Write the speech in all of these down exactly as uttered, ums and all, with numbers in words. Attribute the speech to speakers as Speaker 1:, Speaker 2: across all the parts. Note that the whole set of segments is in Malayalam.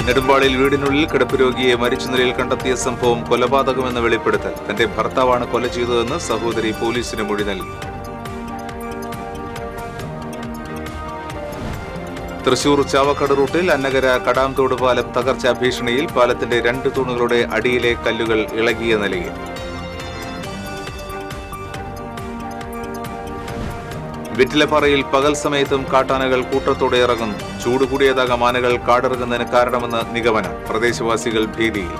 Speaker 1: നെടുമ്പാളിൽ വീടിനുള്ളിൽ കിടപ്പ് രോഗിയെ മരിച്ച നിലയിൽ കണ്ടെത്തിയ സംഭവം കൊലപാതകമെന്ന വെളിപ്പെടുത്തൽ. തന്റെ ഭർത്താവാണ് കൊല ചെയ്തതെന്ന് സഹോദരി പോലീസിന് മൊഴി നൽകി. തൃശൂർ ചാവക്കാട് റൂട്ടിൽ അന്നകര കടാംതോട് പാലം തകർച്ചാ ഭീഷണിയിൽ. പാലത്തിന്റെ രണ്ട് തൂണുകളുടെ അടിയിലെ കല്ലുകൾ ഇളകിയ നിലയിൽ. വെറ്റിലപ്പാറയിൽ പകൽ സമയത്തും കാട്ടാനകൾ കൂട്ടത്തോടെ ഇറങ്ങുന്നു. ചൂട് കൂടിയതാകാം ആനകൾ കാടിറങ്ങുന്നതിന് കാരണമെന്ന് നിഗമനം. പ്രദേശവാസികൾ ഭീതിയിൽ.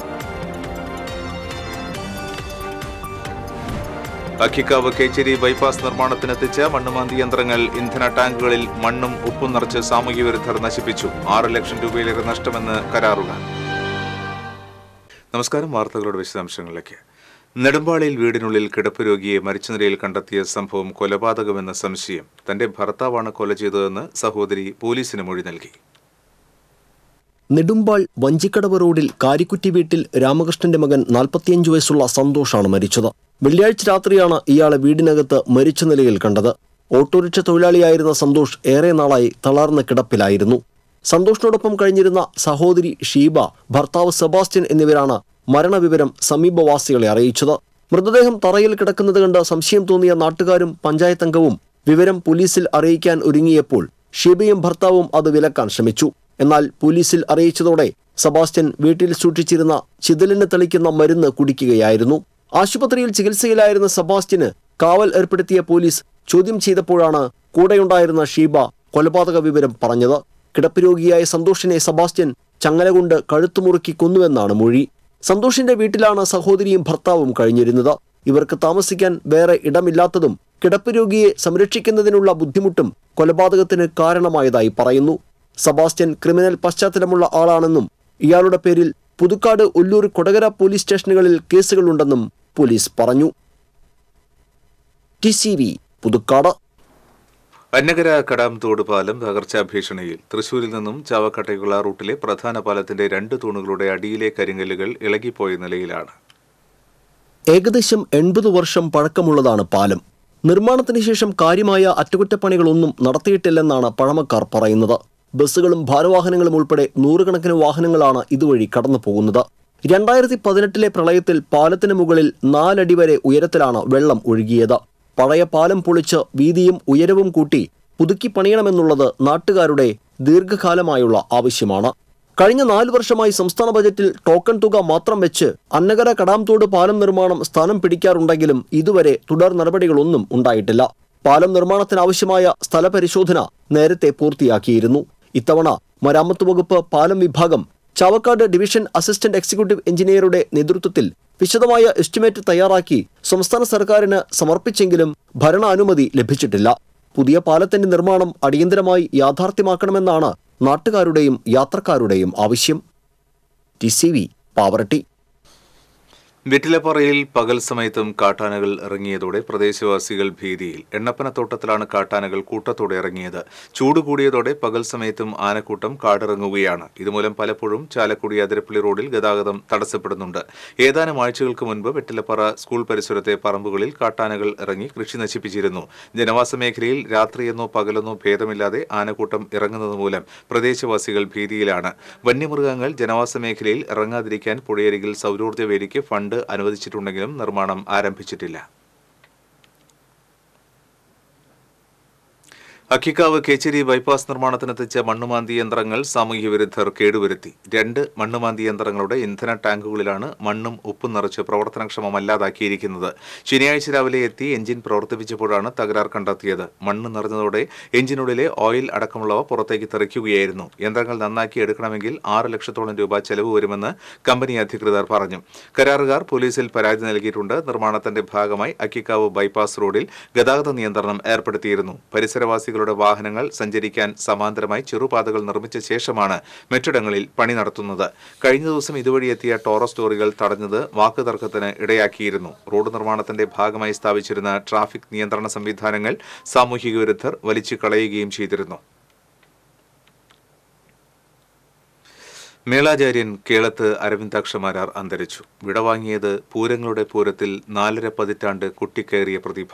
Speaker 1: അക്കിക്കാവ് കേച്ചേരി ബൈപ്പാസ് നിർമ്മാണത്തിനെത്തിച്ച മണ്ണുമാന്തി യന്ത്രങ്ങൾ ഇന്ധന ടാങ്കുകളിൽ മണ്ണും ഉപ്പും നിറച്ച് സാമൂഹ്യ വിരുദ്ധർ നശിപ്പിച്ചു. ആറ് ലക്ഷം രൂപയിലേറെ നഷ്ടമെന്ന് കരാറുകാർ. നമസ്കാരം. വാർത്തകളുടെ വിശദാംശങ്ങളിലേക്ക്. നെടുമ്പാളിയിൽ വീടിനുള്ളിൽ കിടപ്പ് രോഗിയെ മരിച്ച നിലയിൽ കണ്ടെത്തിയ സംഭവം കൊലപാതകമെന്ന സംശയം. തന്റെ ഭർത്താവാണ് കൊല ചെയ്തതെന്ന് സഹോദരി പോലീസിന് മൊഴി നൽകി.
Speaker 2: നെടുമ്പാൾ വഞ്ചിക്കടവ് റോഡിൽ കാരിക്കുറ്റി വീട്ടിൽ രാമകൃഷ്ണന്റെ മകൻ നാൽപ്പത്തിയഞ്ചു വയസ്സുള്ള സന്തോഷാണ് മരിച്ചത്. വെള്ളിയാഴ്ച രാത്രിയാണ് ഇയാളെ വീടിനകത്ത് മരിച്ച നിലയിൽ കണ്ടത്. ഓട്ടോറിക്ഷ തൊഴിലാളിയായിരുന്ന സന്തോഷ് ഏറെ നാളായി തളർന്ന കിടപ്പിലായിരുന്നു. സന്തോഷിനോടൊപ്പം കഴിഞ്ഞിരുന്ന സഹോദരി ഷീബ, ഭർത്താവ് സെബാസ്റ്റ്യൻ എന്നിവരാണ് മരണവിവരം സമീപവാസികളെ അറിയിച്ചത്. മൃതദേഹം തറയിൽ കിടക്കുന്നത് കണ്ട് സംശയം തോന്നിയ നാട്ടുകാരും പഞ്ചായത്ത് അംഗവും വിവരം പോലീസിൽ അറിയിക്കാൻ ഒരുങ്ങിയപ്പോൾ ഷീബയും ഭർത്താവും അത് വിലക്കാൻ ശ്രമിച്ചു. എന്നാൽ പോലീസിൽ അറിയിച്ചതോടെ സെബാസ്റ്റ്യൻ വീട്ടിൽ സൂക്ഷിച്ചിരുന്ന ചിതലിന് തെളിക്കുന്ന മരുന്ന് കുടിക്കുകയായിരുന്നു. ആശുപത്രിയിൽ ചികിത്സയിലായിരുന്ന സെബാസ്റ്റ്യന് കാവൽ ഏർപ്പെടുത്തിയ പോലീസ് ചോദ്യം ചെയ്തപ്പോഴാണ് കൂടെയുണ്ടായിരുന്ന ഷീബ കൊലപാതക വിവരം പറഞ്ഞത്. കിടപ്പ് രോഗിയായ സന്തോഷിനെ സെബാസ്റ്റ്യൻ ചങ്ങല കൊണ്ട് കഴുത്തുമുറുക്കി കൊന്നുവെന്നാണ് മൊഴി. സന്തോഷിന്റെ വീട്ടിലാണ് സഹോദരിയും ഭർത്താവും കഴിഞ്ഞിരുന്നത്. ഇവർക്ക് താമസിക്കാൻ വേറെ ഇടമില്ലാത്തതും കിടപ്പ് രോഗിയെ സംരക്ഷിക്കുന്നതിനുള്ള ബുദ്ധിമുട്ടും കൊലപാതകത്തിന് കാരണമായതായി പറയുന്നു. സെബാസ്റ്റ്യൻ ക്രിമിനൽ പശ്ചാത്തലമുള്ള ആളാണെന്നും ഇയാളുടെ പേരിൽ പുതുക്കാട്, ഒല്ലൂർ, കൊടകര പോലീസ് സ്റ്റേഷനുകളിൽ കേസുകളുണ്ടെന്നും പോലീസ് പറഞ്ഞു. T C V Puthukkad.
Speaker 1: Annakara Kadamthod പാലം തകർച്ചാ ഭീഷണിയിൽ. തൃശൂരിൽ നിന്നും ചാവക്കാട്ടേക്കുള്ള റൂട്ടിലെ പ്രധാന പാലത്തിന്റെ രണ്ട് തൂണുകളുടെ അടിയിലെ കരിങ്കല്ലുകൾ ഇളകിപ്പോയ നിലയിലാണ്.
Speaker 2: ഏകദേശം എൺപത് വർഷം പഴക്കമുള്ളതാണ് പാലം. നിർമ്മാണത്തിന് ശേഷം കാര്യമായ അറ്റകുറ്റപ്പണികളൊന്നും നടത്തിയിട്ടില്ലെന്നാണ് പഴമക്കാർ പറയുന്നത്. ബസ്സുകളും ഭാരവാഹനങ്ങളും ഉൾപ്പെടെ നൂറുകണക്കിന് വാഹനങ്ങളാണ് ഇതുവഴി കടന്നു പോകുന്നത്. രണ്ടായിരത്തി പതിനെട്ടിലെ പ്രളയത്തിൽ പാലത്തിന് മുകളിൽ നാലടി വരെ ഉയരത്തിലാണ് വെള്ളം ഒഴുകിയത്. പഴയ പാലം പൊളിച്ച് വീതിയും ഉയരവും കൂട്ടി പുതുക്കി പണിയണമെന്നുള്ളത് നാട്ടുകാരുടെ ദീർഘകാലമായുള്ള ആവശ്യമാണ്. കഴിഞ്ഞ നാലു വർഷമായി സംസ്ഥാന ബജറ്റിൽ ടോക്കൺ തുക മാത്രം വെച്ച് അന്നകര കടാംതോട് പാലം നിർമ്മാണം സ്ഥാനം പിടിക്കാറുണ്ടെങ്കിലും ഇതുവരെ തുടർ നടപടികളൊന്നും ഉണ്ടായിട്ടില്ല. പാലം നിർമ്മാണത്തിനാവശ്യമായ സ്ഥലപരിശോധന നേരത്തെ പൂർത്തിയാക്കിയിരുന്നു. ഇത്തവണ മരാമത്ത് വകുപ്പ് പാലം വിഭാഗം ചാവക്കാട് ഡിവിഷൻ അസിസ്റ്റന്റ് എക്സിക്യൂട്ടീവ് എഞ്ചിനീയറുടെ നേതൃത്വത്തിൽ വിശദമായ എസ്റ്റിമേറ്റ് തയ്യാറാക്കി സംസ്ഥാന സർക്കാരിന് സമർപ്പിച്ചെങ്കിലും ഭരണാനുമതി ലഭിച്ചിട്ടില്ല. പുതിയ പാലത്തിന്റെ നിർമ്മാണം അടിയന്തരമായി യാഥാർത്ഥ്യമാക്കണമെന്നാണ് നാട്ടുകാരുടെയും യാത്രക്കാരുടെയും ആവശ്യം. T C V Pavaratty.
Speaker 1: വെറ്റിലപ്പാറയിൽ പകൽ സമയത്തും കാട്ടാനകൾ ഇറങ്ങിയതോടെ പ്രദേശവാസികൾ ഭീതിയിൽ. എണ്ണപ്പനത്തോട്ടത്തിലാണ് കാട്ടാനകൾ കൂട്ടത്തോടെ ഇറങ്ങിയത്. ചൂട് കൂടിയതോടെ പകൽ സമയത്തും ആനക്കൂട്ടം കാടിറങ്ങുകയാണ്. ഇതുമൂലം പലപ്പോഴും ചാലക്കുടി അതിരപ്പള്ളി റോഡിൽ ഗതാഗതം തടസ്സപ്പെടുന്നുണ്ട്. ഏതാനും ആഴ്ചകൾക്ക് മുൻപ് വെറ്റിലപ്പാറ സ്കൂൾ പരിസരത്തെ പറമ്പുകളിൽ കാട്ടാനകൾ ഇറങ്ങി കൃഷി നശിപ്പിച്ചിരുന്നു. ജനവാസ മേഖലയിൽ രാത്രിയെന്നോ പകലെന്നോ ഭേദമില്ലാതെ ആനക്കൂട്ടം ഇറങ്ങുന്നത് മൂലം പ്രദേശവാസികൾ ഭീതിയിലാണ്. വന്യമൃഗങ്ങൾ ജനവാസ മേഖലയിൽ ഇറങ്ങാതിരിക്കാൻ പുഴയരികിൽ സൗരോർജ്ജ വേലിക്ക് ഫണ്ട് അനുവദിച്ചിട്ടുണ്ടെങ്കിലും നിർമ്മാണം ആരംഭിച്ചിട്ടില്ല. അക്കിക്കാവ് കേച്ചേരി ബൈപ്പാസ് നിർമ്മാണത്തിനെത്തിച്ച മണ്ണുമാന്തി യന്ത്രങ്ങൾ സാമൂഹ്യ വിരുദ്ധർ കേടുവരുത്തി. രണ്ട് മണ്ണുമാന്തി യന്ത്രങ്ങളുടെ ഇന്ധന ടാങ്കുകളിലാണ് മണ്ണും ഉപ്പും നിറച്ച് പ്രവർത്തനക്ഷമമല്ലാതാക്കിയിരിക്കുന്നത്. ശനിയാഴ്ച രാവിലെ എത്തി എഞ്ചിൻ പ്രവർത്തിപ്പിച്ചപ്പോഴാണ് തകരാർ കണ്ടെത്തിയത്. മണ്ണ് നിറഞ്ഞതോടെ എഞ്ചിനുള്ളിലെ ഓയിൽ അടക്കമുള്ളവ പുറത്തേക്ക് തെറിക്കുകയായിരുന്നു. യന്ത്രങ്ങൾ നന്നാക്കി എടുക്കണമെങ്കിൽ ആറ് ലക്ഷത്തോളം രൂപ ചെലവ് വരുമെന്ന് കമ്പനി അധികൃതർ പറഞ്ഞു. കരാറുകാർ പോലീസിൽ പരാതി നൽകിയിട്ടുണ്ട്. നിർമ്മാണത്തിന്റെ ഭാഗമായി അക്കിക്കാവ് ബൈപ്പാസ് റോഡിൽ ഗതാഗത നിയന്ത്രണം ഏർപ്പെടുത്തിയിരുന്നു. പരിസരവാസികൾ വാഹനങ്ങൾ സഞ്ചരിക്കാൻ സമാന്തരമായി ചെറുപാതകൾ നിർമ്മിച്ച ശേഷമാണ് മറ്റിടങ്ങളിൽ പണി നടത്തുന്നത്. കഴിഞ്ഞ ദിവസം ഇതുവഴി എത്തിയ ടോറസ് ലോറികൾ തടഞ്ഞത് വാക്കുതർക്കത്തിന് ഇടയാക്കിയിരുന്നു. റോഡ് നിർമ്മാണത്തിന്റെ ഭാഗമായി സ്ഥാപിച്ചിരുന്ന ട്രാഫിക് നിയന്ത്രണ സംവിധാനങ്ങൾ സാമൂഹിക വിരുദ്ധർ വലിച്ചു കളയുകയും ചെയ്തിരുന്നു. മേളാചാര്യൻ കേളത്ത് അരവിന്ദാക്ഷമാരാർ അന്തരിച്ചു. വിടവാങ്ങിയത് പൂരങ്ങളുടെ പൂരത്തിൽ നാലര പതിറ്റാണ്ട് കുട്ടിക്കയറിയ പ്രതിഭ.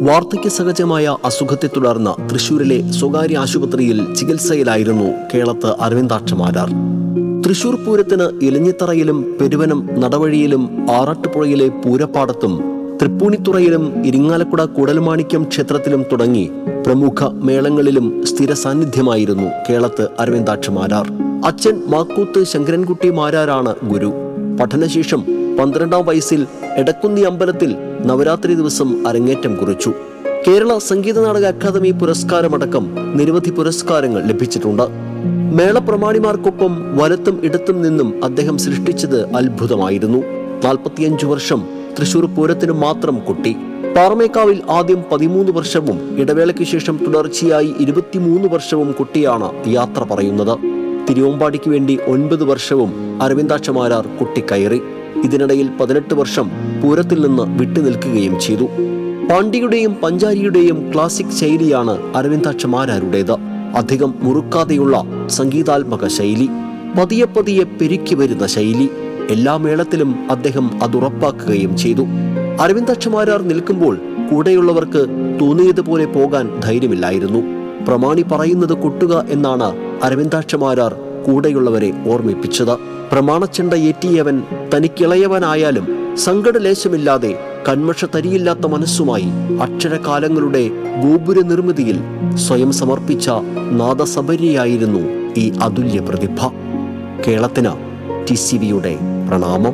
Speaker 2: വാർദ്ധക്യ സഹജമായ അസുഖത്തെ തുടർന്ന് തൃശൂരിലെ സ്വകാര്യ ആശുപത്രിയിൽ ചികിത്സയിലായിരുന്നു കേളത്ത് അരവിന്ദാക്ഷമാരാർ. തൃശൂർ പൂരത്തിന് ഇലഞ്ഞിത്തറയിലും പെരുവനം നടവഴിയിലും ആറാട്ടുപുഴയിലെ പൂരപ്പാടത്തും തൃപ്പൂണിത്തുറയിലും ഇരിങ്ങാലക്കുട കൂടൽമാണിക്യം ക്ഷേത്രത്തിലും തുടങ്ങി പ്രമുഖ മേളങ്ങളിലും സ്ഥിര സാന്നിധ്യമായിരുന്നു കേളത്ത് അരവിന്ദാക്ഷമാരാർ. അച്ഛൻ മാക്കൂത്ത് ശങ്കരൻകുട്ടി മാരാരാണ് ഗുരു. പഠനശേഷം പന്ത്രണ്ടാം വയസ്സിൽ എടക്കുന്നി അമ്പലത്തിൽ നവരാത്രി ദിവസം അരങ്ങേറ്റം കുറിച്ചു. കേരള സംഗീത നാടക അക്കാദമി പുരസ്കാരമടക്കം നിരവധി പുരസ്കാരങ്ങൾ ലഭിച്ചിട്ടുണ്ട്. മേളപ്രമാണിമാർക്കൊപ്പം വലത്തും ഇടത്തും നിന്നും അദ്ദേഹം സൃഷ്ടിച്ചത് അത്ഭുതമായിരുന്നു. നാൽപ്പത്തിയഞ്ചു വർഷം തൃശൂർ പൂരത്തിന് മാത്രം കൊട്ടി. പാറമേക്കാവിൽ ആദ്യം പതിമൂന്ന് വർഷവും ഇടവേളയ്ക്ക് ശേഷം തുടർച്ചയായി ഇരുപത്തിമൂന്ന് വർഷവും കൊട്ടിയാണ് യാത്ര പറയുന്നത്. തിരുവമ്പാടിക്ക് വേണ്ടി ഒൻപത് വർഷവും അരവിന്ദാക്ഷമാരാർ കൊട്ടിക്കയറി. ഇതിനിടയിൽ പതിനെട്ട് വർഷം പൂരത്തിൽ നിന്ന് വിട്ടുനിൽക്കുകയും ചെയ്തു. പാണ്ഡ്യയുടെയും പഞ്ചാരിയുടെയും ക്ലാസിക് ശൈലിയാണ് അരവിന്ദാക്ഷമാരാരുടേത്. അധികം മുറുക്കാതെയുള്ള സംഗീതാത്മക ശൈലി, പതിയെ പതിയെ പെരുക്കി വരുന്ന ശൈലി. എല്ലാ മേളത്തിലും അദ്ദേഹം അതുറപ്പാക്കുകയും ചെയ്തു. അരവിന്ദാക്ഷമാരാർ നിൽക്കുമ്പോൾ കൂടെയുള്ളവർക്ക് തോന്നിയതുപോലെ പോകാൻ ധൈര്യമില്ലായിരുന്നു. പ്രമാണി പറയുന്നത് കൊട്ടുക എന്നാണ് അരവിന്ദാക്ഷമാരാർ കൂടെയുള്ളവരെ ഓർമ്മിപ്പിച്ചത്. പ്രമാണച്ചെണ്ട ഏറ്റിയവൻ തനിക്കിളയവനായാലും സങ്കടലേശമില്ലാതെ കന്മഷ തരിയില്ലാത്ത മനസ്സുമായി അക്ഷരകാലങ്ങളുടെ ഗോപുര നിർമ്മിതിയിൽ സ്വയം സമർപ്പിച്ച നാദസബരിയായിരുന്നു ഈ അതുല്യ പ്രതിഭ. കേളത്തിന് ടി സി വിയുടെ പ്രണാമം.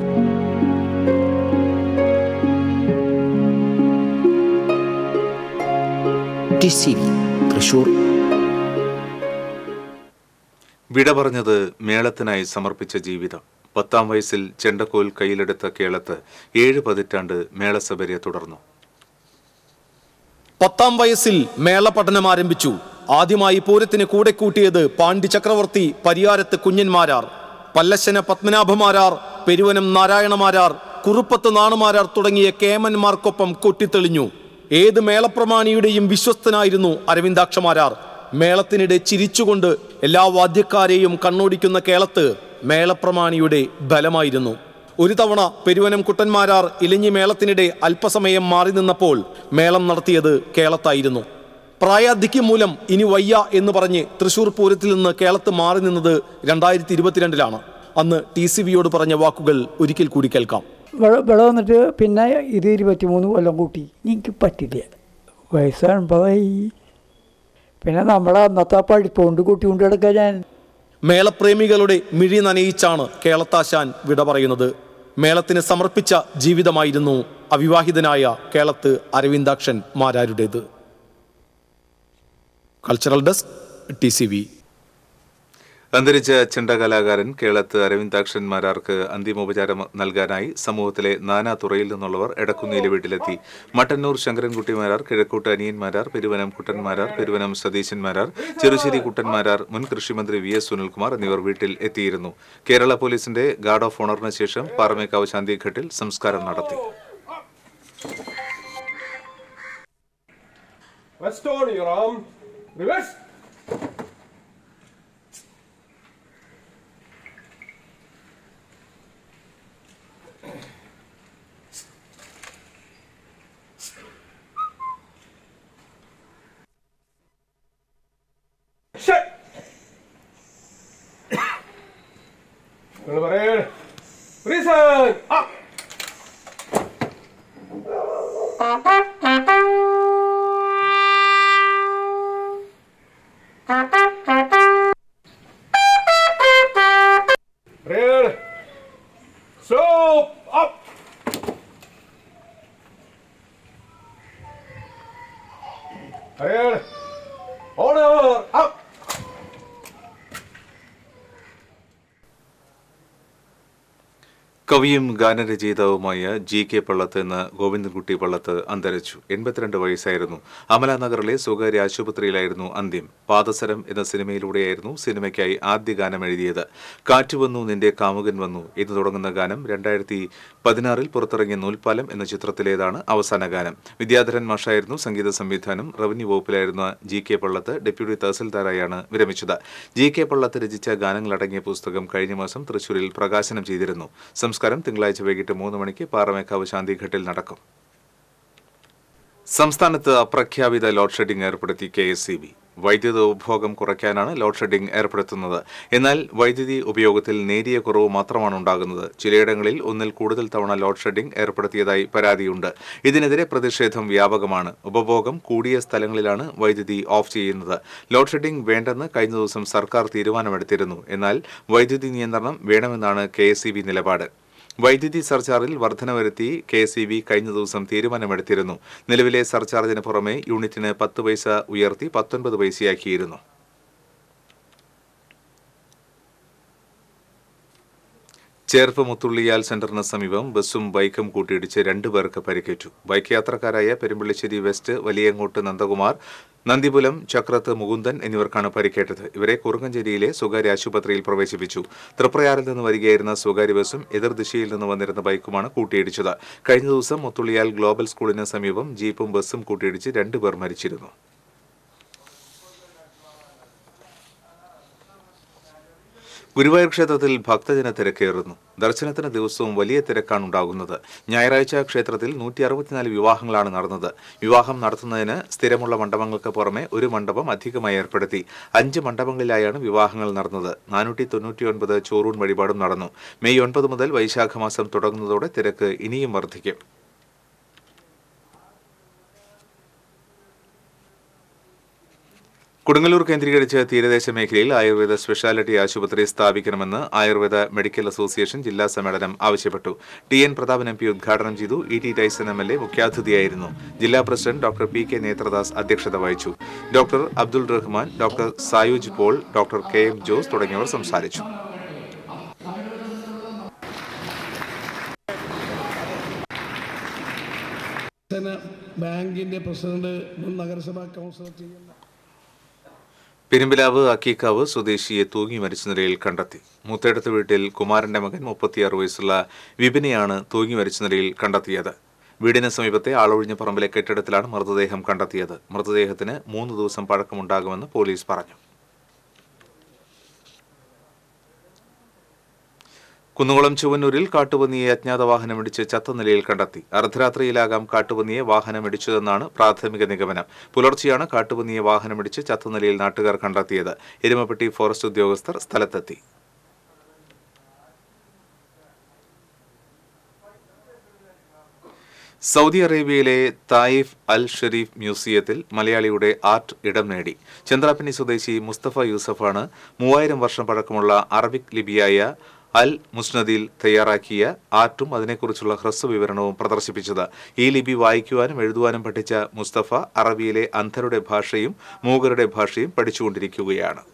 Speaker 2: T C V Thrissur.
Speaker 1: വിട പറഞ്ഞത് മേളത്തിനായി സമർപ്പിച്ച ജീവിതം. പത്താം വയസ്സിൽ ചെണ്ടക്കോൽ കയ്യിലെടുത്ത കേളത്ത് ഏഴ് പതിറ്റാണ്ട് മേളസബരിയെ തുടർന്നു.
Speaker 3: പത്താം വയസ്സിൽ മേള പഠനം ആരംഭിച്ചു. ആദ്യമായി പൂരത്തിന് കൂടെ കൂട്ടിയത് പാണ്ഡ്യ ചക്രവർത്തി പരിയാരത്ത് കുഞ്ഞന്മാരാർ, പല്ലശ്ശന പത്മനാഭമാരാർ, പെരുവനം നാരായണമാരാർ, കുറുപ്പത്ത് നാണുമാരാർ തുടങ്ങിയ കേമന്മാർക്കൊപ്പം കൊട്ടിത്തെളിഞ്ഞു. ഏത് മേളപ്രമാണിയുടെയും വിശ്വസ്തനായിരുന്നു അരവിന്ദാക്ഷമാരാർ. മേളത്തിനിടെ ചിരിച്ചുകൊണ്ട് എല്ലാ വാദ്യക്കാരെയും കണ്ണോടിക്കുന്ന കേളത്ത് മേളപ്രമാണിയുടെ ബലമായിരുന്നു. ഒരു തവണ പെരുവനം കുട്ടന്മാരാർ ഇലഞ്ഞി മേളത്തിനിടെ അല്പസമയം മാറി നിന്നപ്പോൾ മേളം നടത്തിയത് കേളത്തായിരുന്നു. പ്രായാധിക്യം മൂലം ഇനി വയ്യ എന്ന് പറഞ്ഞ് തൃശൂർ പൂരത്തിൽ നിന്ന് കേളത്ത് മാറി നിന്നത് രണ്ടായിരത്തി ഇരുപത്തിരണ്ടിലാണ്. അന്ന് ടി സി വിയോട് പറഞ്ഞ വാക്കുകൾ ഒരിക്കൽ കൂടി കേൾക്കാം.
Speaker 4: ഇവിടെ വന്നിട്ട് പിന്നെ ഇത് ഇരുപത്തി മൂന്ന് കൊല്ലം കൂട്ടി. എനിക്ക് പറ്റില്ല, വയസ്സ് എൺപതായി. പിന്നെ നമ്മളെ അന്നത്തെ പഠിപ്പുകൊണ്ട് കൂട്ടിക്കൊണ്ട് കിടക്കാൻ ഞാൻ.
Speaker 3: മേളപ്രേമികളുടെ മിഴി നനയിച്ചാണ് കേളത്താശാൻ വിട പറയുന്നത്. മേളത്തിന് സമർപ്പിച്ച ജീവിതമായിരുന്നു അവിവാഹിതനായ കേളത്ത് അരവിന്ദാക്ഷൻ മാരാരുടേത്. Cultural desk, T C V.
Speaker 1: അന്തരിച്ച ചെണ്ടകലാകാരൻ കേളത്ത് അരവിന്ദാക്ഷൻ മാരാർക്ക് അന്തിമോപചാരം നൽകാനായി സമൂഹത്തിലെ നാനാ തുറയിൽ നിന്നുള്ളവർ എടക്കുന്നിയിലെ വീട്ടിലെത്തി. മട്ടന്നൂർ ശങ്കരൻകുട്ടി മാരാർ, കിഴക്കൂട്ട് അനിയന്മാരാർ, പെരുവനം കുട്ടന്മാരാർ, പെരുവനം സതീശന്മാരാർ, ചെറുശ്ശേരി കുട്ടന്മാരാർ, മുൻ കൃഷിമന്ത്രി വി എസ് സുനിൽകുമാർ എന്നിവർ വീട്ടിൽ എത്തിയിരുന്നു. കേരള പോലീസിന്റെ ഗാർഡ് ഓഫ് ഓണറിന് ശേഷം പാറമേക്കാവ് ശാന്തിഘട്ടിൽ സംസ്കാരം നടത്തി. കവിയും ഗാനരചയിതാവുമായ ജി കെ പള്ളത്ത് എന്ന ഗോവിന്ദൻകുട്ടി പള്ളത്ത് അന്തരിച്ചു. എൺപത്തിരണ്ട് വയസ്സായിരുന്നു. അമലാനഗറിലെ സ്വകാര്യ ആശുപത്രിയിലായിരുന്നു അന്ത്യം. പാദസരം എന്ന സിനിമയിലൂടെയായിരുന്നു സിനിമയ്ക്കായി ആദ്യ ഗാനം എഴുതിയത്. കാറ്റ് വന്നു നിന്റെ കാമുകൻ വന്നു എന്ന് തുടങ്ങുന്ന ഗാനം രണ്ടായിരത്തി പതിനാറിൽ പുറത്തിറങ്ങിയ നൂൽപ്പാലം എന്ന ചിത്രത്തിലേതാണ് അവസാന ഗാനം. വിദ്യാധരൻ മാഷായിരുന്നു സംഗീത സംവിധാനം. റവന്യൂ വകുപ്പിലായിരുന്ന ജി കെ പള്ളത്ത് ഡെപ്യൂട്ടി തഹസിൽദാരായാണ് വിരമിച്ചത്. ജി കെ പള്ളത്ത് രചിച്ച ഗാനങ്ങളടങ്ങിയ പുസ്തകം കഴിഞ്ഞ മാസം തൃശൂരിൽ പ്രകാശനം ചെയ്തിരുന്നു. സംസ്കാരം തിങ്കളാഴ്ച വൈകിട്ട് മൂന്ന് മണിക്ക് പാറമേക്കാവ് ശാന്തിഘട്ടിൽ നടക്കും. സംസ്ഥാനത്ത് അപ്രഖ്യാപിത ലോഡ് ഷെഡിംഗ് ഏർപ്പെടുത്തി കെ എസ് ഇ ബി. വൈദ്യുത ഉപഭോഗം കുറയ്ക്കാനാണ് ലോഡ് ഷെഡിംഗ് ഏർപ്പെടുത്തുന്നത്. എന്നാൽ വൈദ്യുതി ഉപയോഗത്തിൽ നേരിയ കുറവ് മാത്രമാണ് ഉണ്ടാകുന്നത്. ചിലയിടങ്ങളിൽ ഒന്നിൽ കൂടുതൽ തവണ ലോഡ് ഷെഡിംഗ് ഏർപ്പെടുത്തിയതായി പരാതിയുണ്ട്. ഇതിനെതിരെ പ്രതിഷേധം വ്യാപകമാണ്. ഉപഭോഗം കൂടിയ സ്ഥലങ്ങളിലാണ് വൈദ്യുതി ഓഫ് ചെയ്യുന്നത്. ലോഡ് ഷെഡിംഗ് വേണ്ടെന്ന് കഴിഞ്ഞ ദിവസം സർക്കാർ തീരുമാനമെടുത്തിരുന്നു. എന്നാൽ വൈദ്യുതി നിയന്ത്രണം വേണമെന്നാണ് കെ എസ് ഇ ബി നിലപാട്. വൈദ്യുതി സർചാർജിൽ വർധന വരുത്തി കെ എസ് ഇ ബി കഴിഞ്ഞ ദിവസം തീരുമാനമെടുത്തിരുന്നു. നിലവിലെ സർചാർജിന് പുറമെ യൂണിറ്റിന് പത്ത് പൈസ ഉയർത്തി പത്തൊൻപത് പൈസയാക്കിയിരുന്നു. ചേർപ്പ് മുത്തുള്ളിയാൽ സെന്ററിന് സമീപം ബസ്സും ബൈക്കും കൂട്ടിയിടിച്ച് രണ്ടുപേർക്ക് പരിക്കേറ്റു. ബൈക്ക് യാത്രക്കാരായ പെരുമ്പള്ളിശ്ശേരി വെസ്റ്റ് വലിയങ്ങോട്ട് നന്ദകുമാർ, നന്ദിപുലം ചക്രത്ത് മുകുന്ദൻ എന്നിവർക്കാണ് പരിക്കേറ്റത്. ഇവരെ കുറുങ്ങഞ്ചേരിയിലെ സ്വകാര്യ ആശുപത്രിയിൽ പ്രവേശിപ്പിച്ചു. തൃപ്രയാറിൽ നിന്ന് വരികയായിരുന്ന സ്വകാര്യ ബസ്സും എതിർദിശയിൽ നിന്ന് വന്നിരുന്ന ബൈക്കുമാണ് കൂട്ടിയിടിച്ചത്. കഴിഞ്ഞ ദിവസം മുത്തുള്ളിയാൽ ഗ്ലോബൽ സ്കൂളിന് സമീപം ജീപ്പും ബസ്സും കൂട്ടിയിടിച്ച് രണ്ടുപേർ മരിച്ചിരുന്നു. ഗുരുവായൂർ ക്ഷേത്രത്തിൽ ഭക്തജന തിരക്കേറുന്നു. ദർശനത്തിന് ദിവസവും വലിയ തിരക്കാണ് ഉണ്ടാകുന്നത്. ഞായറാഴ്ച ക്ഷേത്രത്തിൽ നൂറ്റി അറുപത്തിനാല് വിവാഹങ്ങളാണ് നടന്നത്. വിവാഹം നടത്തുന്നതിന് സ്ഥിരമുള്ള മണ്ഡപങ്ങൾക്ക് പുറമെ ഒരു മണ്ഡപം അധികമായി ഏർപ്പെടുത്തി. അഞ്ച് മണ്ഡപങ്ങളിലായാണ് വിവാഹങ്ങൾ നടന്നത്. നാനൂറ്റി തൊണ്ണൂറ്റി ഒൻപത് ചോറൂൺ വഴിപാടും നടന്നു. മെയ് ഒൻപത് മുതൽ വൈശാഖ മാസം തുടങ്ങുന്നതോടെ തിരക്ക് ഇനിയും വർദ്ധിക്കും. കൊടുങ്ങല്ലൂർ കേന്ദ്രീകരിച്ച് തീരദേശ മേഖലയിൽ ആയുർവേദ സ്പെഷ്യാലിറ്റി ആശുപത്രി സ്ഥാപിക്കണമെന്ന് ആയുർവേദ മെഡിക്കൽ അസോസിയേഷൻ ജില്ലാ സമ്മേളനം ആവശ്യപ്പെട്ടു. T N Prathapan M P ഉദ്ഘാടനം ചെയ്തു. E T Tyson M L A മുഖ്യാതിഥിയായിരുന്നു. ജില്ലാ president doctor P K Nethradas അധ്യക്ഷത വഹിച്ചു. Doctor Abdul Rahman, doctor Sayuj Paul, doctor K M Jose തുടങ്ങിയവർ സംസാരിച്ചു.
Speaker 5: ബാങ്കിന്റെ പ്രസിഡന്റ് മുൻ നഗരസഭാ കൗൺസിലർ ചെയ്യുന്ന
Speaker 1: പെരുമ്പിലാവ് അക്കീക്കാവ് സ്വദേശിയെ തൂങ്ങി മരിച്ച നിലയിൽ കണ്ടെത്തി. മൂത്തേടത്ത് വീട്ടിൽ കുമാരന്റെ മകൻ മുപ്പത്തിയാറ് വയസ്സുള്ള വിപിനെയാണ് തൂങ്ങി മരിച്ച നിലയിൽ കണ്ടെത്തിയത്. വീടിന് സമീപത്തെ ആളൊഴിഞ്ഞ പറമ്പിലെ കെട്ടിടത്തിലാണ് മൃതദേഹം കണ്ടെത്തിയത്. മൃതദേഹത്തിന് മൂന്ന് ദിവസം പഴക്കമുണ്ടാകുമെന്ന് പോലീസ് പറഞ്ഞു. കുന്നുകുളം ചുവന്നൂരിൽ കാട്ടുപന്നിയെ അജ്ഞാത വാഹനമിടിച്ച് ചത്ത നിലയിൽ കണ്ടെത്തി. അർദ്ധരാത്രിയിലാകാം കാട്ടുപന്നിയെ വാഹനമിടിച്ചതെന്നാണ് പ്രാഥമിക നിഗമനം. പുലർച്ചെയാണ് കാട്ടുപന്നിയെ വാഹനമിടിച്ച് ചത്ത നിലയിൽ നാട്ടുകാർ കണ്ടെത്തിയത്. എരുമപ്പെട്ടി ഫോറസ്റ്റ് ഉദ്യോഗസ്ഥർ സ്ഥലത്തെത്തി. സൗദി അറേബ്യയിലെ തായിഫ് അൽ ഷെരീഫ് മ്യൂസിയത്തിൽ മലയാളിയുടെ ആർട്ട് ഇടം നേടി. ചന്ദ്രാപ്പിനി സ്വദേശി മുസ്തഫ യൂസഫാണ് മൂവായിരം വർഷം പഴക്കമുള്ള അറബിക് ലിപിയായ അൽ മുസ്നദിൽ തയ്യാറാക്കിയ ആർട്ടും അതിനെക്കുറിച്ചുള്ള ഹ്രസ്വ വിവരണവും പ്രദർശിപ്പിച്ചത്. ഈ ലിപി വായിക്കുവാനും എഴുതുവാനും പഠിച്ച മുസ്തഫ അറബിയിലെ അന്ധരുടെ ഭാഷയും മൂകരുടെ ഭാഷയും പഠിച്ചുകൊണ്ടിരിക്കുകയാണ്.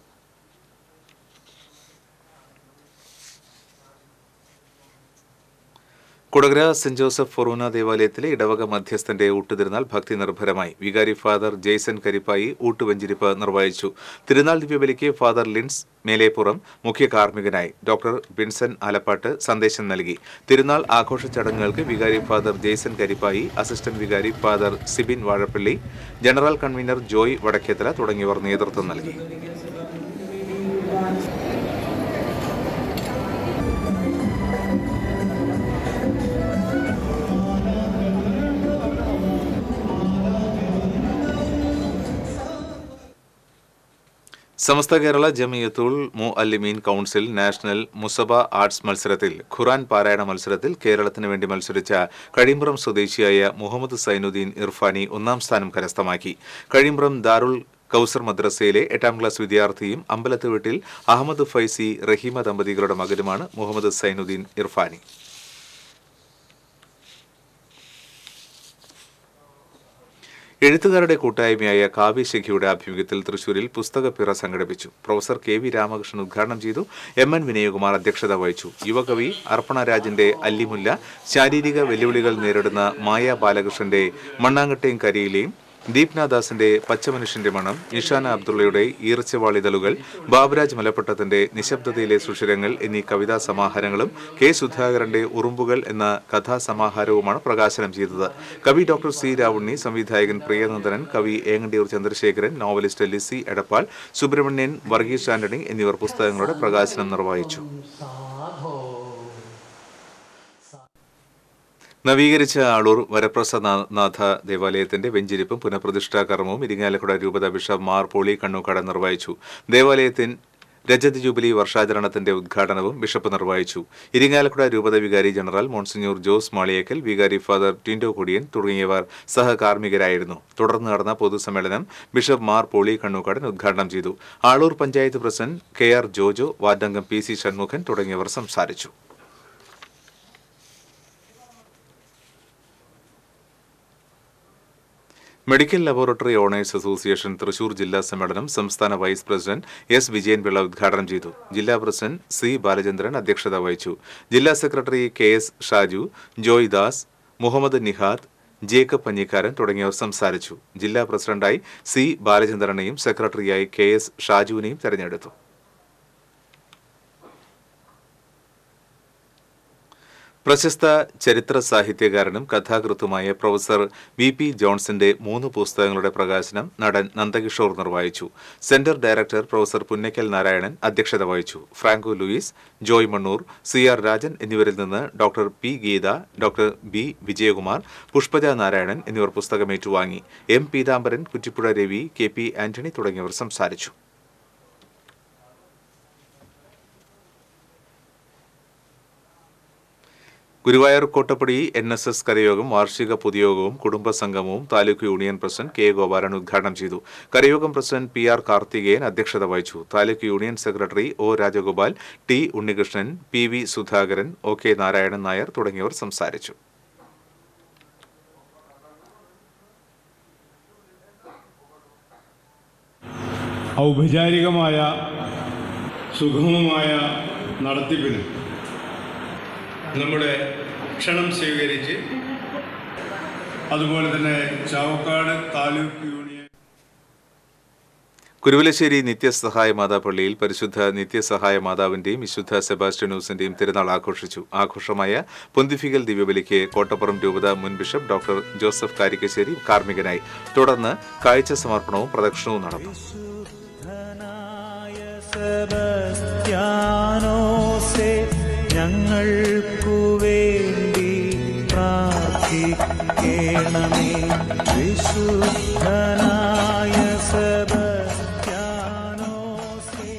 Speaker 1: കൊടകര സെന്റ് ജോസഫ് ഫൊറൂന ദേവാലയത്തിലെ ഇടവക മധ്യസ്ഥന്റെ ഊട്ടുതിരുനാൾ ഭക്തി നിർഭരമായി. വികാരി ഫാദർ ജെയ്സൺ കരിപ്പായി ഊട്ടുവെഞ്ചിരിപ്പ് നിർവഹിച്ചു. തിരുനാൾ ദിവ്യബലിക്ക് ഫാദർ ലിൻസ് മേലേപ്പുറം മുഖ്യ കാർമ്മികനായി. ഡോക്ടർ ബിൻസൺ ആലപ്പാട്ട് സന്ദേശം നൽകി. തിരുനാൾ ആഘോഷ ചടങ്ങുകൾക്ക് വികാരി ഫാദർ ജെയ്സൺ കരിപ്പായി, അസിസ്റ്റന്റ് വികാരി father Sibin Vazhappally, general convener Joy Vadakkethala തുടങ്ങിയവർ നേതൃത്വം നൽകി. Samastha Kerala Jamiyyathul Muallimeen council national Musaba arts മത്സരത്തിൽ ഖുർആൻ പാരായണ മത്സരത്തിൽ കേരളത്തിന് വേണ്ടി മത്സരിച്ച കഴിമ്പ്രം സ്വദേശിയായ മുഹമ്മദ് സൈനുദ്ദീൻ ഇർഫാനി ഒന്നാം സ്ഥാനം കരസ്ഥമാക്കി. കഴിമ്പ്രം ദാറുൽ കൗസർ മദ്രസയിലെ എട്ടാം ക്ലാസ് വിദ്യാർത്ഥിയും അമ്പലത്ത് വീട്ടിൽ അഹമ്മദ് ഫൈസി റഹീമ ദമ്പതികളുടെ മകനുമാണ് മുഹമ്മദ് സൈനുദ്ദീൻ ഇർഫാനി. എഴുത്തുകാരുടെ കൂട്ടായ്മയായ കാവ്യശിഖയുടെ ആഭിമുഖ്യത്തിൽ തൃശൂരിൽ പുസ്തകപ്പിറ സംഘടിപ്പിച്ചു. പ്രൊഫസർ കെ വി രാമകൃഷ്ണൻ ഉദ്ഘാടനം ചെയ്തു. എം എൻ വിനയകുമാർ അധ്യക്ഷത വഹിച്ചു. യുവകവി അർപ്പണരാജിന്റെ അല്ലിമുല്ല, ശാരീരിക വെല്ലുവിളികൾ നേരിടുന്ന മായ ബാലകൃഷ്ണന്റെ മണ്ണാങ്കട്ടയും കരിയിലെയും, ദീപ്നാദാസിന്റെ പച്ചമനുഷ്യന്റെ മണം, നിഷാന അബ്ദുള്ളയുടെ ഈർച്ചവാളിതളുകൾ, ബാബുരാജ് മലപ്പട്ടത്തിന്റെ നിശബ്ദതയിലെ സുഷിരങ്ങൾ എന്നീ കവിതാ സമാഹാരങ്ങളും കെ സുധാകരന്റെ ഉറുമ്പുകൾ എന്ന കഥാസമാഹാരവുമാണ് പ്രകാശനം ചെയ്തത്. കവി ഡോക്ടർ സി രാവുണ്ണി, സംവിധായകൻ പ്രിയനന്ദനൻ, കവി ഏങ്ങണ്ടിയൂർ ചന്ദ്രശേഖരൻ, നോവലിസ്റ്റ് ലിസി എടപ്പാൾ, സുബ്രഹ്മണ്യൻ, വർഗീസ് ആന്റണി എന്നിവർ പുസ്തകങ്ങളുടെ പ്രകാശനം നിർവഹിച്ചു. നവീകരിച്ച ആളൂർ വരപ്രസാദനാഥ ദേവാലയത്തിന്റെ വെഞ്ചിരിപ്പും പുനഃപ്രതിഷ്ഠാ കർമ്മവും ഇരിങ്ങാലക്കുട രൂപത ബിഷപ്പ് മാർ പോളി കണ്ണൂക്കാട് നിർവഹിച്ചു. ദേവാലയത്തിൽ രജത ജൂബിലി വർഷാചരണത്തിന്റെ ഉദ്ഘാടനവും ബിഷപ്പ് നിർവഹിച്ചു. ഇരിങ്ങാലക്കുട രൂപത വികാരി ജനറൽ മോൺസിഞ്ഞൂർ ജോസ് മാളിയേക്കൽ, വികാരി ഫാദർ ടിൻഡോ കുടിയൻ തുടങ്ങിയവർ സഹകാർമ്മികരായിരുന്നു. തുടർന്ന് നടന്ന പൊതുസമ്മേളനം ബിഷപ്പ് മാർ പോളി കണ്ണൂക്കാടൻ ഉദ്ഘാടനം ചെയ്തു. Aloor panchayat president K R Jojo, വാർഡംഗം പി സി ഷൺമുഖൻ തുടങ്ങിയവർ സംസാരിച്ചു. Medical laboratory owners association Thrissur ജില്ലാ സമ്മേളനം സംസ്ഥാന വൈസ് പ്രസിഡന്റ് എസ് വിജയൻപിള്ള ഉദ്ഘാടനം ചെയ്തു. ജില്ലാ പ്രസിഡന്റ് സി ബാലചന്ദ്രൻ അധ്യക്ഷത വഹിച്ചു. ജില്ലാ secretary K S Shaju, Joy Das, Muhammad Nihad, Jacob Panjikkaran തുടങ്ങിയവർ സംസാരിച്ചു. ജില്ലാ പ്രസിഡന്റായി സി ബാലചന്ദ്രനെയും സെക്രട്ടറിയായി കെ എസ് ഷാജുവിനെയും തെരഞ്ഞെടുത്തു. പ്രശസ്ത ചരിത്ര സാഹിത്യകാരനും കഥാകൃത്തുമായ പ്രൊഫസർ വി പി ജോൺസന്റെ മൂന്ന് പുസ്തകങ്ങളുടെ പ്രകാശനം നടൻ നന്ദകിഷോർ നിർവഹിച്ചു. Centre director professor Punnakkal Narayanan അധ്യക്ഷത വഹിച്ചു. ഫ്രാങ്കോ ലൂയിസ്, ജോയ് മണ്ണൂർ, സി ആർ രാജൻ എന്നിവരിൽ നിന്ന് doctor P Geetha, doctor B Vijayakumar, Pushpaja Narayanan എന്നിവർ പുസ്തകം ഏറ്റുവാങ്ങി. M Peethambaran, Kuttippuzha Ravi, K P Antony തുടങ്ങിയവർ സംസാരിച്ചു. Guruvayur Kottappadi N S S കരയോഗം വാർഷിക പൊതുയോഗവും കുടുംബസംഗമവും taluk union president K Gopalan ഉദ്ഘാടനം ചെയ്തു. കരയോഗം പ്രസിഡന്റ് പി ആർ കാർത്തികേയൻ അധ്യക്ഷത വഹിച്ചു. Taluk union secretary O Rajagopal, T Unnikrishnan, P V Sudhakaran, O K Narayanan Nair തുടങ്ങിയവർ സംസാരിച്ചു.
Speaker 5: ഔപചാരികമായ സുഗമമായ നടത്തിപ്പിന് നമ്മുടെ ക്ഷണം സ്വീകരിച്ച് അതുപോലെ തന്നെ ചാവക്കാട് താലൂക്ക് യൂണിയൻ
Speaker 1: കുരുവലശ്ശേരി നിത്യസഹായ മാതാപള്ളിയിൽ പരിശുദ്ധ നിത്യസഹായ മാതാവിന്റെയും വിശുദ്ധ സെബാസ്റ്റ്യനൂസിന്റെയും തിരുനാൾ ആഘോഷിച്ചു. ആഘോഷമായ പൊന്തിഫിക്കൽ ദിവ്യബലിക്ക് കോട്ടപ്പുറം രൂപത മുൻ ബിഷപ്പ് ഡോക്ടർ ജോസഫ് കാരിക്കശ്ശേരി കാർമ്മികനായി. തുടർന്ന് കാഴ്ച സമർപ്പണവും പ്രദക്ഷിണവും നടന്നു.
Speaker 6: ഞങ്ങൾക്കു വേണ്ടി പ്രാർത്ഥിക്കണമേ. വിശുദ്ധനായ സെബസ്ത്യാനോസേ.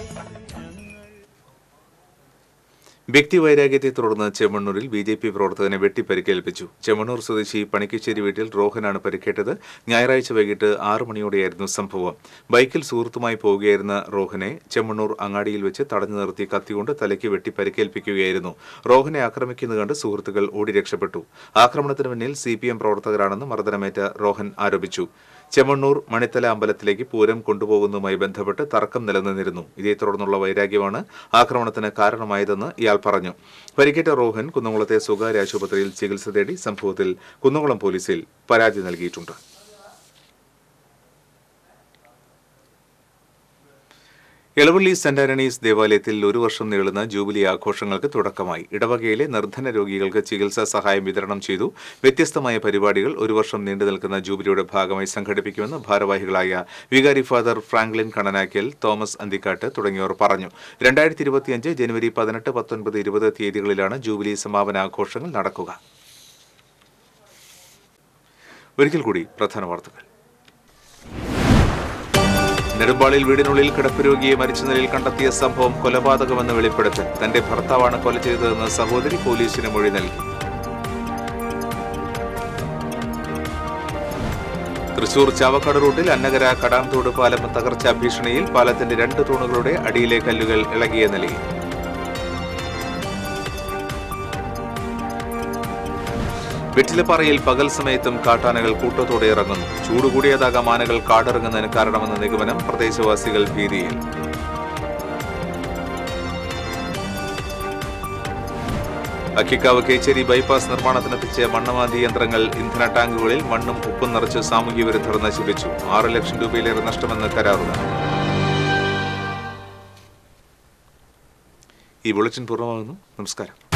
Speaker 1: വ്യക്തിവൈരാഗ്യത്തെ തുടർന്ന് ചെമ്മണ്ണൂരിൽ ബി ജെ പി പ്രവർത്തകനെ വെട്ടിപ്പരിക്കേൽപ്പിച്ചു. ചെമ്മണ്ണൂർ സ്വദേശി പണിക്കശ്ശേരി വീട്ടിൽ റോഹനാണ് പരിക്കേറ്റത്. ഞായറാഴ്ച വൈകിട്ട് ആറു മണിയോടെയായിരുന്നു സംഭവം. ബൈക്കിൽ സുഹൃത്തുമായി പോവുകയായിരുന്ന റോഹനെ ചെമ്മണ്ണൂർ അങ്ങാടിയിൽ വെച്ച് തടഞ്ഞു നിർത്തി കത്തികൊണ്ട് തലയ്ക്ക് വെട്ടി പരിക്കേൽപ്പിക്കുകയായിരുന്നു. റോഹനെ ആക്രമിക്കുന്നത് കണ്ട് സുഹൃത്തുക്കൾ ഓടി രക്ഷപ്പെട്ടു. ആക്രമണത്തിന് പിന്നിൽ സി പി എം പ്രവർത്തകരാണെന്ന് മർദ്ദനമേറ്റ റോഹൻ ആരോപിച്ചു. ചെമ്മണ്ണൂർ മണിത്തല അമ്പലത്തിലേക്ക് പൂരം കൊണ്ടുപോകുന്നതുമായി ബന്ധപ്പെട്ട് തർക്കം നിലനിന്നിരുന്നു. ഇതേ തുടർന്നുള്ള വൈരാഗ്യമാണ് ആക്രമണത്തിന് കാരണമായതെന്ന് ഇയാൾ പറഞ്ഞു. പരിക്കേറ്റ റോഹൻ കുന്നംകുളത്തെ സ്വകാര്യ ആശുപത്രിയിൽ ചികിത്സ തേടി. സംഭവത്തിൽ കുന്നംകുളം പോലീസിൽ പരാതി നൽകിയിട്ടുണ്ട്. എളവള്ളി സെന്റ് ആന്റണീസ് ദേവാലയത്തിൽ ഒരു വർഷം നീളുന്ന ജൂബിലി ആഘോഷങ്ങൾക്ക് തുടക്കമായി. ഇടവകയിലെ നിർധന രോഗികൾക്ക് ചികിത്സാ സഹായം വിതരണം ചെയ്തു. വ്യത്യസ്തമായ പരിപാടികൾ ഒരു വർഷം നീണ്ടു നിൽക്കുന്ന ജൂബിലിയുടെ ഭാഗമായി സംഘടിപ്പിക്കുമെന്ന് ഭാരവാഹികളായ വികാരി ഫാദർ ഫ്രാങ്ക്ലിൻ കണനാക്കൽ, തോമസ് അന്തിക്കാട്ട് തുടങ്ങിയവർ പറഞ്ഞു. രണ്ടായിരത്തി ഇരുപത്തിയഞ്ച് ജനുവരി പതിനെട്ട്, പത്തൊൻപത്, ഇരുപത് തീയതികളിലാണ് ജൂബിലി സമാപനാഘോഷങ്ങൾ നടക്കുക. ഒരിക്കൽ കൂടി പ്രധാന വാർത്തകൾ. നെടുമ്പാളിൽ വീടിനുള്ളിൽ കിടപ്പ് രോഗിയെ മരിച്ച നിലയിൽ കണ്ടെത്തിയ സംഭവം കൊലപാതകമെന്ന് വെളിപ്പെടുത്തൽ. തന്റെ ഭർത്താവാണ് കൊല ചെയ്തതെന്ന് സഹോദരി പോലീസിന് മൊഴി നൽകി. തൃശൂർ ചാവക്കാട് റൂട്ടിൽ അന്നകര കടാംതോട് പാലം തകർച്ചാ ഭീഷണിയിൽ. പാലത്തിന്റെ രണ്ട് തൂണുകളുടെ അടിയിലെ കല്ലുകൾ ഇളകിയ നിലയിൽ. വെറ്റിലപ്പാറയിൽ പകൽ സമയത്തും കാട്ടാനകൾ കൂട്ടത്തോടെ ഇറങ്ങുന്നു. ചൂടുകൂടിയതാകാം ആനകൾ കാടിറങ്ങുന്നതിന് കാരണമെന്ന നിഗമനം. പ്രദേശവാസികൾ ഭീതിയിൽ. അക്കിക്കാവ് കേച്ചേരി ബൈപ്പാസ് നിർമ്മാണത്തിനെത്തിച്ച മണ്ണുമാന്തി യന്ത്രങ്ങൾ ഇന്ധന ടാങ്കുകളിൽ മണ്ണും ഉപ്പും നിറച്ച് സാമൂഹ്യ വിരുദ്ധർ നശിപ്പിച്ചു. ആറ് ലക്ഷം രൂപയിലേറെ നഷ്ടമെന്ന് കരാറുകാർ. ഈ ബുള്ളറ്റിൻ പൂർണ്ണമാകുന്നു. നമസ്കാരം.